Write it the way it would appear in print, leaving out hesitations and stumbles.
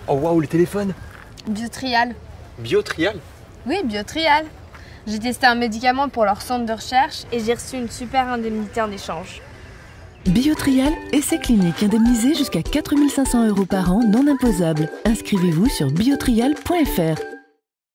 Oh waouh, le téléphone. Biotrial. Biotrial? Oui, Biotrial. J'ai testé un médicament pour leur centre de recherche et j'ai reçu une super indemnité en échange. Biotrial, essai clinique indemnisé jusqu'à 4 500 € par an non imposables. Inscrivez-vous sur biotrial.fr.